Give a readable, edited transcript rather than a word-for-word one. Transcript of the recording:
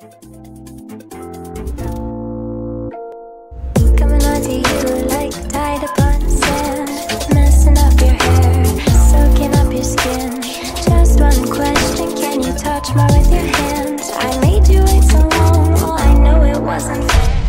Coming on to you like tied up on sand, messing up your hair, soaking up your skin. Just one question, can you touch more with your hands? I made you wait so long, oh I know it wasn't fair.